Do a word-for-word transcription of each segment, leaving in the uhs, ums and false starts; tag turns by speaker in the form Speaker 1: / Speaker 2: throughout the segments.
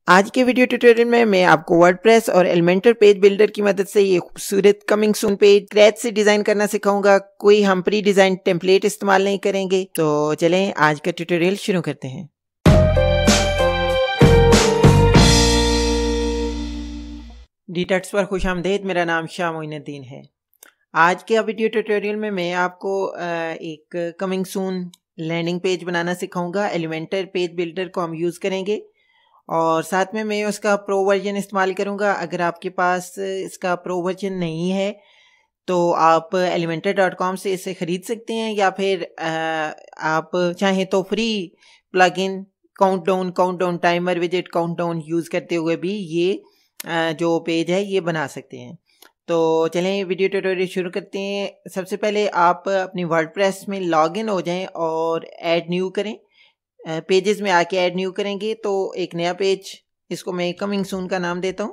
Speaker 1: आज के video tutorial में मैं आपको वर्डप्रेस और एलिमेंटर पेज बिल्डर की मदद से ये खूबसूरत कमिंग सून पेज स्क्रैच से डिजाइन करना सिखाऊंगा। कोई हम प्री डिजाइन टेम्पलेट इस्तेमाल नहीं करेंगे। तो चलें आज का ट्यूटोरियल शुरू करते हैं। डीटट्स पर खुश आमदेद। मेरा नाम शाह मोइनुद्दीन है। आज के वीडियो ट्यूटोरियल में मैं आपको एक कमिंग सून लैंडिंग पेज बनाना सिखाऊंगा। एलिमेंटर पेज बिल्डर को हम यूज़ करेंगे और साथ में मैं उसका प्रो वर्जन इस्तेमाल करूंगा। अगर आपके पास इसका प्रो वर्जन नहीं है तो आप एलिमेंटर डॉट कॉम से इसे ख़रीद सकते हैं, या फिर आप चाहें तो free plugin countdown countdown timer विजेट काउंटडाउन यूज़ करते हुए भी ये जो पेज है ये बना सकते हैं। तो चलें वीडियो ट्यूटोरियल शुरू करते हैं। सबसे पहले आप अपनी वर्डप्रेस में लॉगिन हो जाएं और ऐड न्यू करें। पेजेस में आके ऐड न्यू करेंगे तो एक नया पेज, इसको मैं कमिंग सून का नाम देता हूँ।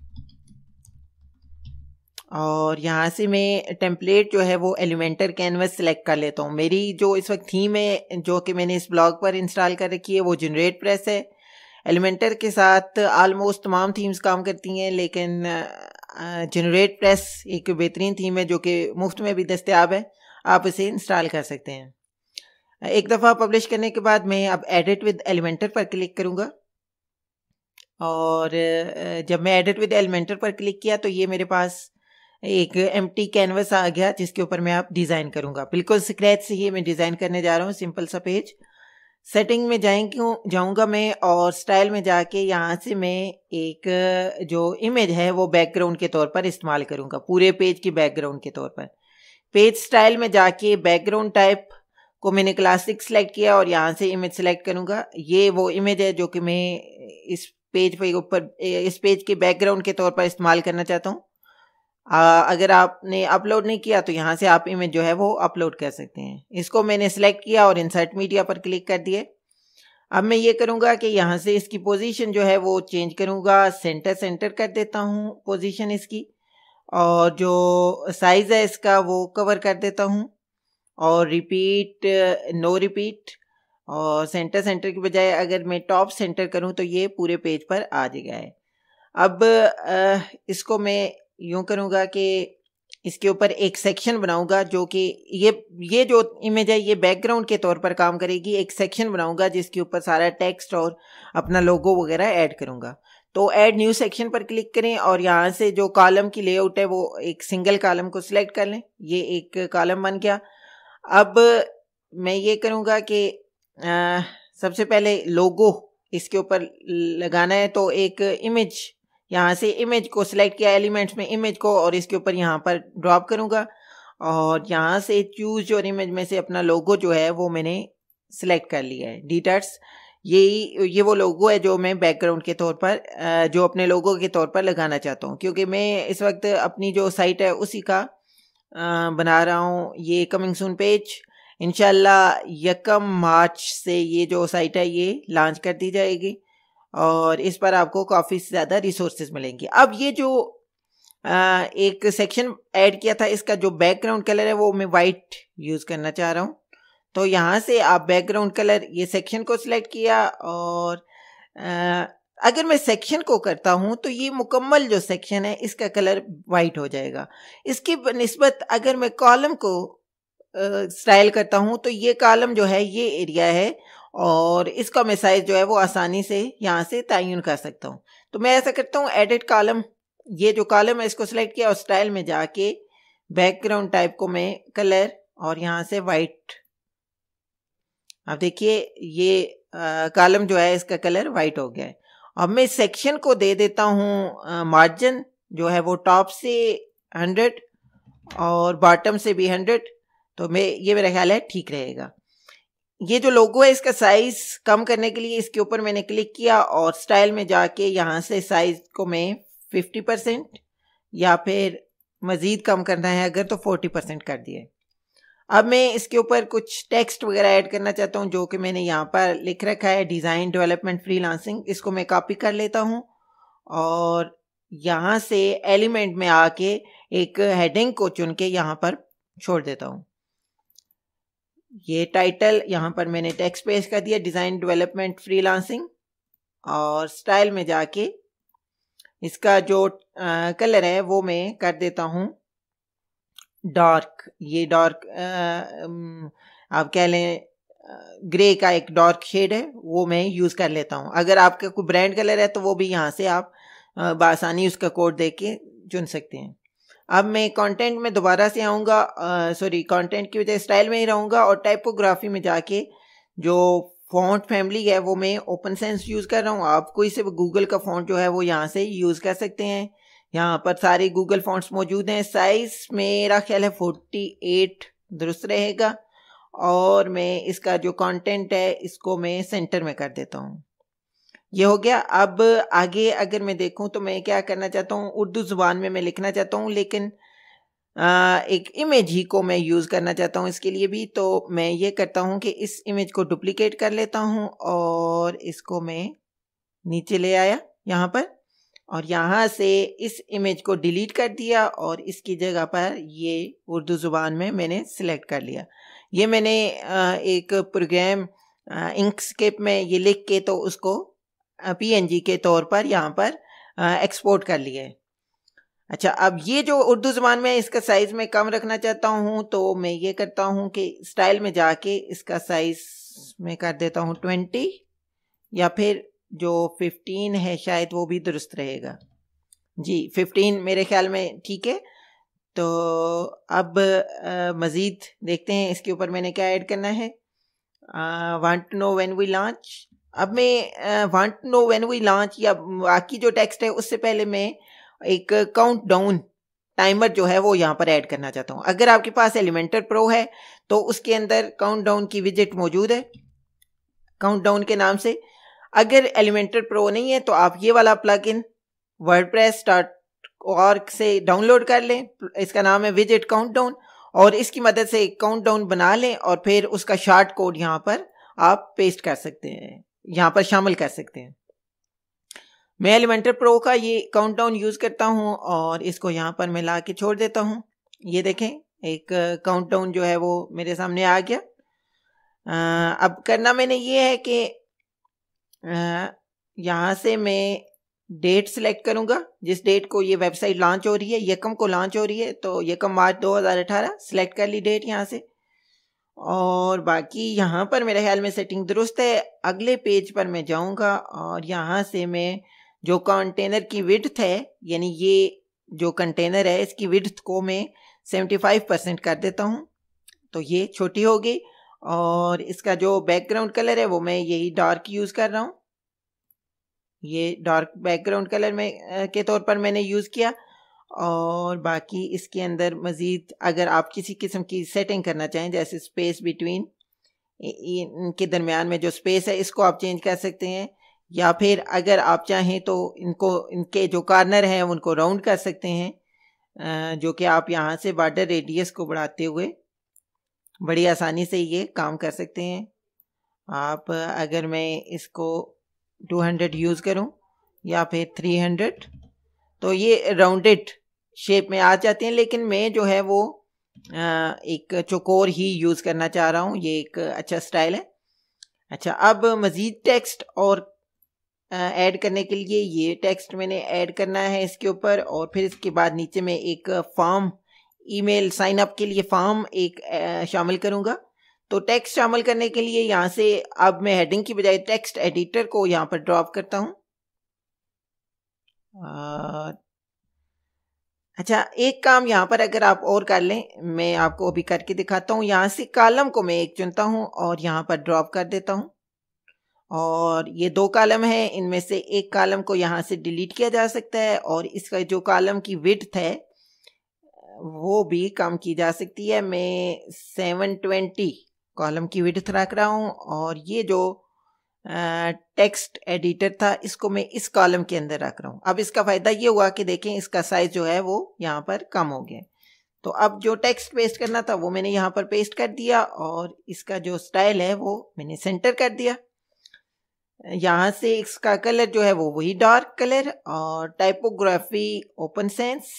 Speaker 1: और यहाँ से मैं टेम्पलेट जो है वो एलिमेंटर कैनवस सेलेक्ट कर लेता हूँ। मेरी जो इस वक्त थीम है जो कि मैंने इस ब्लॉग पर इंस्टॉल कर रखी है वो जनरेट प्रेस है। एलिमेंटर के साथ आलमोस्ट तमाम थीम्स काम करती हैं, लेकिन जनरेट प्रेस एक बेहतरीन थीम है जो कि मुफ्त में भी दस्तयाब है। आप इसे इंस्टॉल कर सकते हैं। एक दफ़ा पब्लिश करने के बाद मैं अब एडिट विद एलिमेंटर पर क्लिक करूँगा, और जब मैं एडिट विद एलिमेंटर पर क्लिक किया तो ये मेरे पास एक एम्प्टी कैनवस आ गया जिसके ऊपर मैं अब डिज़ाइन करूँगा। बिल्कुल स्क्रैच से ही मैं डिज़ाइन करने जा रहा हूँ, सिंपल सा पेज। सेटिंग में जाएंगे जाऊँगा मैं और स्टाइल में जाके यहाँ से मैं एक जो इमेज है वो बैकग्राउंड के तौर पर इस्तेमाल करूँगा, पूरे पेज की बैकग्राउंड के तौर पर। पेज स्टाइल में जाके बैकग्राउंड टाइप को मैंने क्लासिक सेलेक्ट किया और यहाँ से इमेज सेलेक्ट करूँगा। ये वो इमेज है जो कि मैं इस पेज पे ऊपर इस पेज के बैकग्राउंड के तौर पर इस्तेमाल करना चाहता हूँ। अगर आपने अपलोड नहीं किया तो यहाँ से आप इमेज जो है वो अपलोड कर सकते हैं। इसको मैंने सेलेक्ट किया और इंसर्ट मीडिया पर क्लिक कर दिए। अब मैं ये करूँगा कि यहाँ से इसकी पोजीशन जो है वो चेंज करूँगा, सेंटर सेंटर कर देता हूँ पोजीशन इसकी, और जो साइज़ है इसका वो कवर कर देता हूँ, और रिपीट नो रिपीट, और सेंटर सेंटर की बजाय अगर मैं टॉप सेंटर करूं तो ये पूरे पेज पर आ जाएगा है। अब आ, इसको मैं यूं करूंगा कि इसके ऊपर एक सेक्शन बनाऊंगा जो कि ये ये जो इमेज है ये बैकग्राउंड के तौर पर काम करेगी। एक सेक्शन बनाऊंगा जिसके ऊपर सारा टेक्स्ट और अपना लोगो वगैरह ऐड करूंगा। तो ऐड न्यू सेक्शन पर क्लिक करें और यहाँ से जो कॉलम की लेआउट है वो एक सिंगल कॉलम को सिलेक्ट कर लें। ये एक कॉलम बन गया। अब मैं ये करूँगा कि सबसे पहले लोगो इसके ऊपर लगाना है, तो एक इमेज यहाँ से इमेज को सिलेक्ट किया, एलिमेंट्स में इमेज को, और इसके ऊपर यहाँ पर ड्रॉप करूँगा और यहाँ से चूज और इमेज में से अपना लोगो जो है वो मैंने सिलेक्ट कर लिया है। डीटर्स यही ये वो लोगो है जो मैं बैकग्राउंड के तौर पर जो अपने लोगो के तौर पर लगाना चाहता हूँ, क्योंकि मैं इस वक्त अपनी जो साइट है उसी का आ, बना रहा हूँ। ये कमिंग सून पेज इंशाल्लाह यकम मार्च से ये जो साइट है ये लॉन्च कर दी जाएगी और इस पर आपको काफ़ी ज़्यादा रिसोर्सेज मिलेंगे। अब ये जो आ, एक सेक्शन ऐड किया था इसका जो बैकग्राउंड कलर है वो मैं वाइट यूज़ करना चाह रहा हूँ। तो यहाँ से आप बैकग्राउंड कलर ये सेक्शन को सिलेक्ट किया, और आ, अगर मैं सेक्शन को करता हूं तो ये मुकम्मल जो सेक्शन है इसका कलर वाइट हो जाएगा। इसकी निस्बत अगर मैं कॉलम को स्टाइल करता हूं तो ये कॉलम जो है ये एरिया है और इसका मैं साइज जो है वो आसानी से यहाँ से तयन कर सकता हूँ। तो मैं ऐसा करता हूँ, एडिट कॉलम, ये जो कॉलम है इसको सिलेक्ट किया और स्टाइल में जाके बैकग्राउंड टाइप को मैं कलर और यहाँ से वाइट। अब देखिए ये कॉलम जो है इसका कलर वाइट हो गया है। अब मैं सेक्शन को दे देता हूँ मार्जिन जो है वो टॉप से हंड्रेड और बॉटम से भी हंड्रेड। तो मैं ये मेरा ख्याल है ठीक रहेगा। ये जो लोगो है इसका साइज कम करने के लिए इसके ऊपर मैंने क्लिक किया और स्टाइल में जाके यहाँ से साइज को मैं फिफ्टी परसेंट या फिर मज़ीद कम करना है अगर तो फोर्टी परसेंट कर दिया। अब मैं इसके ऊपर कुछ टेक्स्ट वगैरह ऐड करना चाहता हूँ जो कि मैंने यहाँ पर लिख रखा है, डिज़ाइन डेवलपमेंट फ्रीलांसिंग। इसको मैं कॉपी कर लेता हूँ और यहाँ से एलिमेंट में आके एक हेडिंग को चुन के यहाँ पर छोड़ देता हूँ। ये टाइटल यहाँ पर मैंने टेक्स्ट पेस्ट कर दिया, डिज़ाइन डेवलपमेंट फ्रीलांसिंग। और स्टाइल में जाके इसका जो आ, कलर है वो मैं कर देता हूँ डार्क। ये डार्क आप कह लें ग्रे का एक डार्क शेड है, वो मैं यूज़ कर लेता हूँ। अगर आपका कोई ब्रांड कलर है तो वो भी यहाँ से आप बआसानी उसका कोड दे के चुन सकते हैं। अब मैं कंटेंट में दोबारा से आऊँगा, सॉरी कंटेंट की वजह स्टाइल में ही रहूँगा और टाइपोग्राफी में जाके जो फॉन्ट फैमिली है वो मैं ओपन सेंस यूज़ कर रहा हूँ। आप कोई से गूगल का फॉन्ट जो है वो यहाँ से यूज़ कर सकते हैं। यहाँ पर सारे गूगल फॉन्ट्स मौजूद हैं। साइज़ मेरा ख्याल है फोर्टी एट दुरुस्त रहेगा और मैं इसका जो कंटेंट है इसको मैं सेंटर में कर देता हूँ। ये हो गया। अब आगे अगर मैं देखूँ तो मैं क्या करना चाहता हूँ, उर्दू ज़ुबान में मैं लिखना चाहता हूँ लेकिन आ, एक इमेज ही को मैं यूज़ करना चाहता हूँ इसके लिए भी। तो मैं ये करता हूँ कि इस इमेज को डुप्लीकेट कर लेता हूँ और इसको मैं नीचे ले आया यहाँ पर और यहाँ से इस इमेज को डिलीट कर दिया और इसकी जगह पर ये उर्दू ज़ुबान में मैंने सिलेक्ट कर लिया। ये मैंने एक प्रोग्राम इंकस्केप में ये लिख के तो उसको पीएनजी के तौर पर यहाँ पर एक्सपोर्ट कर लिया है। अच्छा, अब ये जो उर्दू ज़ुबान में इसका साइज़ मैं कम रखना चाहता हूँ तो मैं ये करता हूँ कि स्टाइल में जाके इसका साइज़ मैं कर देता हूँ ट्वेंटी या फिर जो फिफ्टीन है शायद वो भी दुरुस्त रहेगा। जी फिफ्टीन मेरे ख्याल में ठीक है। तो अब मज़ीद देखते हैं इसके ऊपर मैंने क्या ऐड करना है। Want to know when we launch. अब मैं want to know when we launch या बाकी जो टेक्स्ट है उससे पहले मैं एक काउंट डाउन टाइमर जो है वो यहाँ पर ऐड करना चाहता हूँ। अगर आपके पास एलिमेंटर प्रो है तो उसके अंदर काउंट डाउन की विजेट मौजूद है काउंट डाउन के नाम से। अगर एलिमेंटर प्रो नहीं है तो आप ये वाला प्लगइन वर्डप्रेस डॉट ऑर्ग से डाउनलोड कर लें। इसका नाम है विजेट काउंटडाउन और इसकी मदद से एक काउंटडाउन बना लें और फिर उसका शॉर्ट कोड यहाँ पर आप पेस्ट कर सकते हैं, यहाँ पर शामिल कर सकते हैं। मैं एलिमेंटर प्रो का ये काउंटडाउन यूज़ करता हूँ और इसको यहाँ पर मैं ला के छोड़ देता हूँ। ये देखें एक काउंटडाउन जो है वो मेरे सामने आ गया। आ, अब करना मैंने ये है कि यहाँ से मैं डेट सिलेक्ट करूँगा जिस डेट को ये वेबसाइट लॉन्च हो रही है। यकम को लॉन्च हो रही है तो यकम मार्च दो हज़ार अठारह सिलेक्ट कर ली डेट यहाँ से और बाकी यहाँ पर मेरे ख्याल में सेटिंग दुरुस्त है। अगले पेज पर मैं जाऊँगा और यहाँ से मैं जो कंटेनर की विड्थ है यानी ये जो कंटेनर है इसकी विड्थ को मैं सेवेंटी फाइव परसेंट कर देता हूँ तो ये छोटी हो गई। और इसका जो बैकग्राउंड कलर है वो मैं यही डार्क यूज़ कर रहा हूँ। ये डार्क बैकग्राउंड कलर में के तौर पर मैंने यूज़ किया और बाकी इसके अंदर मज़ीद अगर आप किसी किस्म की सेटिंग करना चाहें जैसे स्पेस बिटवीन इनके दरमियान में जो स्पेस है इसको आप चेंज कर सकते हैं या फिर अगर आप चाहें तो इनको इनके जो कॉर्नर हैं उनको राउंड कर सकते हैं जो कि आप यहाँ से बॉर्डर रेडियस को बढ़ाते हुए बड़ी आसानी से ये काम कर सकते हैं। आप अगर मैं इसको टू हंड्रेड यूज़ करूं या फिर थ्री हंड्रेड तो ये राउंडेड शेप में आ जाते हैं लेकिन मैं जो है वो एक चौकोर ही यूज़ करना चाह रहा हूं। ये एक अच्छा स्टाइल है। अच्छा, अब मज़ीद टेक्स्ट और ऐड करने के लिए ये टेक्स्ट मैंने ऐड करना है इसके ऊपर और फिर इसके बाद नीचे में एक फॉर्म ईमेल साइन अप के लिए फॉर्म एक शामिल करूँगा। तो टेक्स्ट शामिल करने के लिए यहाँ से अब मैं हेडिंग की बजाय टेक्स्ट एडिटर को यहाँ पर ड्रॉप करता हूँ। अच्छा, एक काम यहाँ पर अगर आप और कर लें मैं आपको अभी करके दिखाता हूँ। यहाँ से कॉलम को मैं एक चुनता हूँ और यहाँ पर ड्रॉप कर देता हूँ और ये दो कॉलम है, इनमें से एक कॉलम को यहाँ से डिलीट किया जा सकता है और इसका जो कॉलम की विड्थ है वो भी कम की जा सकती है। मैं सेवन ट्वेंटी कॉलम की विड्थ रख रहा हूँ और ये जो टेक्स्ट एडिटर था इसको मैं इस कॉलम के अंदर रख रहा हूँ। अब इसका फ़ायदा ये हुआ कि देखें इसका साइज़ जो है वो यहाँ पर कम हो गया। तो अब जो टेक्स्ट पेस्ट करना था वो मैंने यहाँ पर पेस्ट कर दिया और इसका जो स्टाइल है वो मैंने सेंटर कर दिया। यहाँ से इसका कलर जो है वो वही डार्क कलर और typography open sans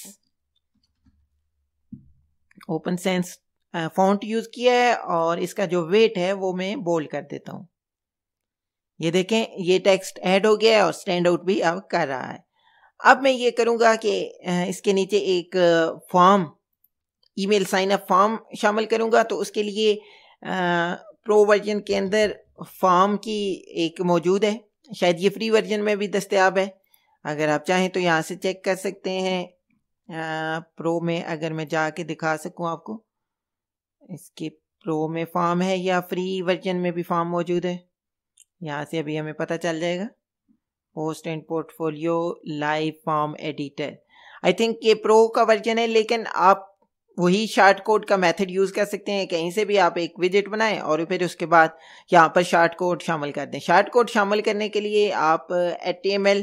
Speaker 1: open sans font use किया है और इसका जो वेट है वो मैं बोल्ड कर देता हूँ। ये देखें ये टेक्स्ट ऐड हो गया है और स्टैंड आउट भी अब कर रहा है। अब मैं ये करूँगा कि इसके नीचे एक form, email sign up form शामिल करूँगा। तो उसके लिए प्रो वर्जन के अंदर फॉर्म की एक मौजूद है, शायद ये फ्री वर्जन में भी दस्तयाब है, अगर आप चाहें तो यहाँ से चेक कर सकते हैं। आ, प्रो में अगर मैं जाके दिखा सकूँ आपको, इसके प्रो में फॉर्म है या फ्री वर्जन में भी फॉर्म मौजूद है, यहाँ से अभी हमें पता चल जाएगा। Post and portfolio live form editor, I think ये प्रो का वर्जन है, लेकिन आप वही शार्ट कोड का मेथड यूज़ कर सकते हैं। कहीं से भी आप एक विजेट बनाएं और फिर उसके बाद यहाँ पर शार्ट कोड शामिल कर दें। शार्ट कोड शामिल करने के लिए आप एच टी एम एल,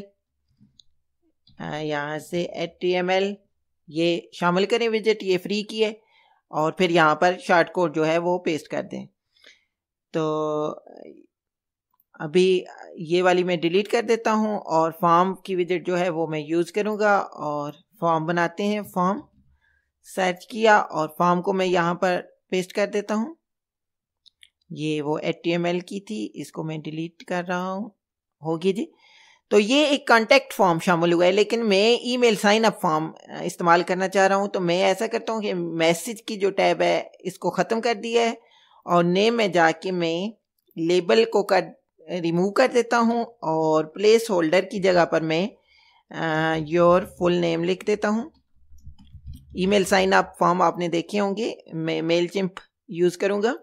Speaker 1: यहाँ से एच टी एम एल ये शामिल करें विजेट, ये फ्री की है, और फिर यहाँ पर शार्ट कोड जो है वो पेस्ट कर दें। तो अभी ये वाली मैं डिलीट कर देता हूँ और फॉर्म की विजेट जो है वो मैं यूज़ करूँगा। और फॉर्म बनाते हैं, फॉर्म सर्च किया और फॉर्म को मैं यहाँ पर पेस्ट कर देता हूँ। ये वो एच टी एम एल की थी, इसको मैं डिलीट कर रहा हूँ, होगी जी। तो ये एक कॉन्टैक्ट फॉर्म शामिल हुआ है, लेकिन मैं ईमेल साइन अप फॉर्म इस्तेमाल करना चाह रहा हूँ। तो मैं ऐसा करता हूँ कि मैसेज की जो टैब है इसको ख़त्म कर दिया है और नेम में जाके मैं लेबल को कर रिमूव कर देता हूँ और प्लेस होल्डर की जगह पर मैं योर फुल नेम लिख देता हूँ। ईमेल साइन अप फॉर्म आपने देखे होंगे, मैं मेलचिम्प यूज़ करूँगा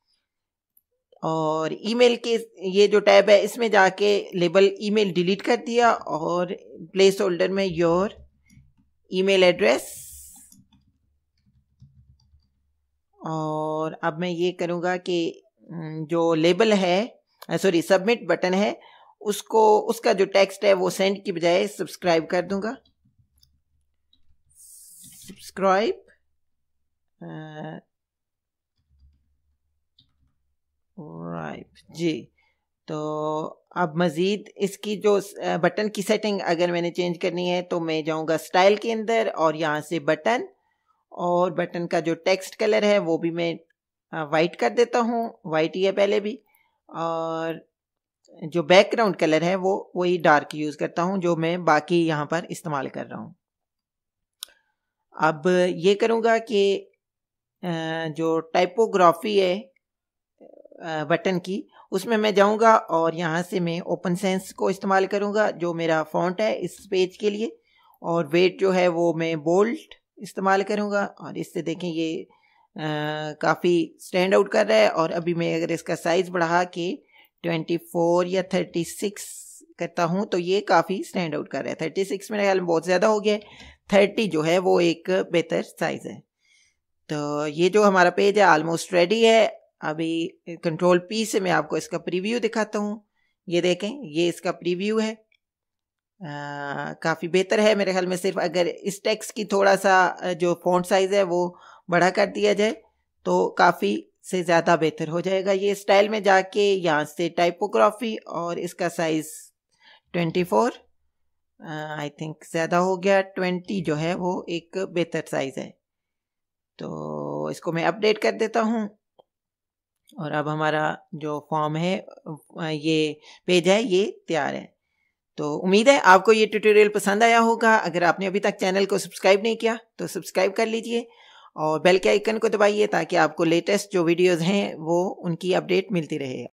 Speaker 1: और ईमेल के ये जो टैब है इसमें जाके लेबल ईमेल डिलीट कर दिया और प्लेस होल्डर में योर ईमेल एड्रेस। और अब मैं ये करूँगा कि जो लेबल है, सॉरी सबमिट बटन है, उसको उसका जो टेक्स्ट है वो सेंड की बजाय सब्सक्राइब कर दूंगा। सब्सक्राइब राइट जी। तो अब मज़ीद इसकी जो बटन की सेटिंग अगर मैंने चेंज करनी है तो मैं जाऊंगा स्टाइल के अंदर और यहाँ से बटन, और बटन का जो टेक्स्ट कलर है वो भी मैं वाइट कर देता हूँ, वाइट ही है पहले भी, और जो बैकग्राउंड कलर है वो वही डार्क यूज़ करता हूँ जो मैं बाकी यहाँ पर इस्तेमाल कर रहा हूँ। अब ये करूँगा कि जो टाइपोग्राफी है बटन की उसमें मैं जाऊँगा और यहाँ से मैं ओपन सेंस को इस्तेमाल करूँगा जो मेरा फॉन्ट है इस पेज के लिए, और वेट जो है वो मैं बोल्ड इस्तेमाल करूँगा। और इससे देखें ये काफ़ी स्टैंड आउट कर रहा है। और अभी मैं अगर इसका साइज़ बढ़ा के चौबीस या छत्तीस करता हूँ तो ये काफ़ी स्टैंड आउट कर रहा है। छत्तीस मेरे ख्याल में बहुत ज़्यादा हो गया है, तीस जो है वो एक बेहतर साइज़ है। तो ये जो हमारा पेज है ऑलमोस्ट रेडी है। अभी कंट्रोल पी से मैं आपको इसका प्रीव्यू दिखाता हूँ। ये देखें ये इसका प्रीव्यू है, काफ़ी बेहतर है मेरे ख्याल में। सिर्फ अगर इस टेक्स्ट की थोड़ा सा जो फ़ॉन्ट साइज़ है वो बड़ा कर दिया जाए तो काफ़ी से ज़्यादा बेहतर हो जाएगा। ये स्टाइल में जाके यहाँ से टाइपोग्राफी और इसका साइज़ चौबीस आई थिंक ज़्यादा हो गया, बीस जो है वो एक बेहतर साइज़ है। तो इसको मैं अपडेट कर देता हूँ और अब हमारा जो फॉर्म है ये पेज है ये तैयार है। तो उम्मीद है आपको ये ट्यूटोरियल पसंद आया होगा। अगर आपने अभी तक चैनल को सब्सक्राइब नहीं किया तो सब्सक्राइब कर लीजिए और बेल के आइकन को दबाइए ताकि आपको लेटेस्ट जो वीडियोस हैं वो उनकी अपडेट मिलती रहे।